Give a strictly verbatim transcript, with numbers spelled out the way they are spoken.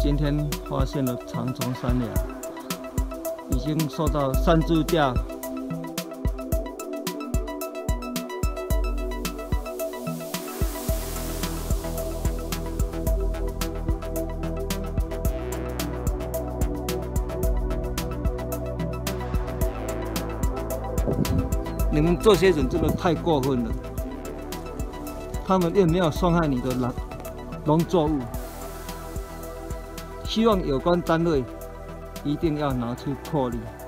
今天发现了长鬃山羊，已经受到山猪吊。你们这些人真的太过分了！他们又没有伤害你的农农作物，希望有关单位一定要拿出魄力。